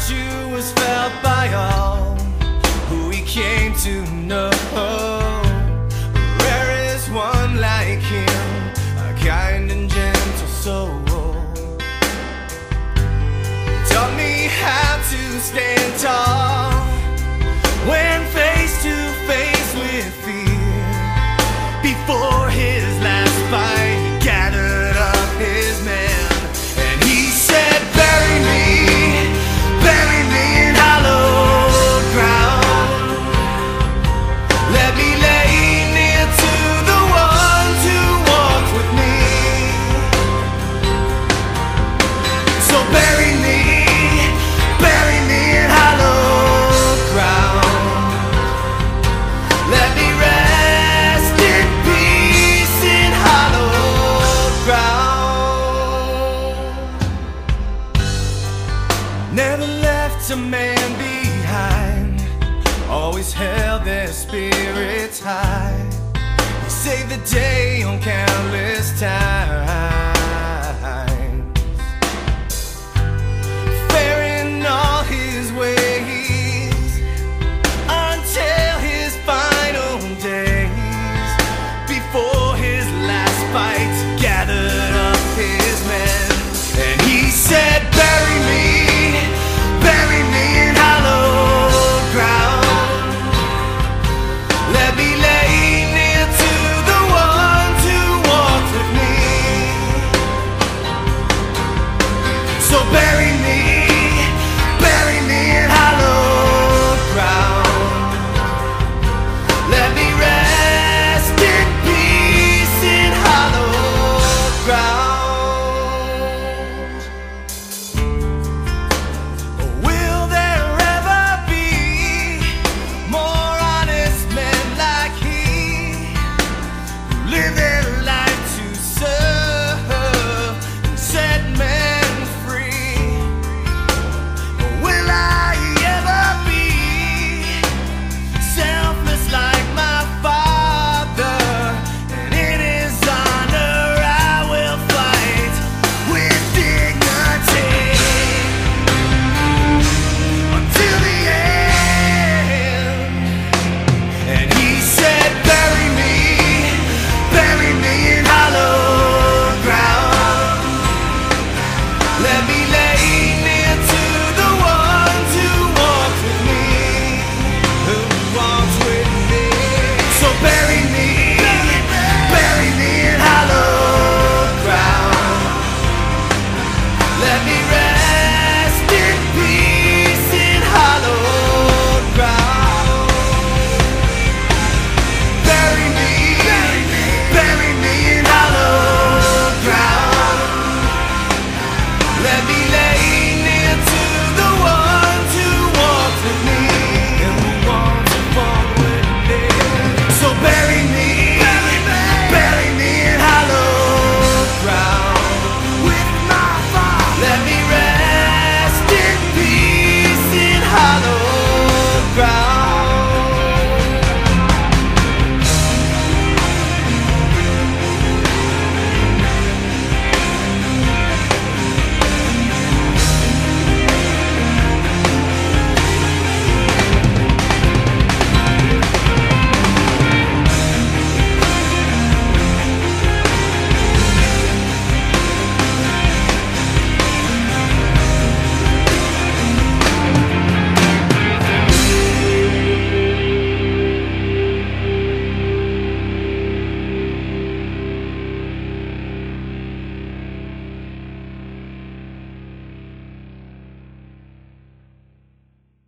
virtue was felt by all who he came to know. Rare is one like him, a kind and gentle soul. Taught me how to stand tall when face to face with fear. Before his last fight, he gathered up his men, and he said, bury me in hallowed ground. Let me lay near to the ones who walk with me. So bury me in hallowed ground. Let me rest in peace in hallowed ground. Never left a man behind, always held their spirits high. He saved the day on countless times.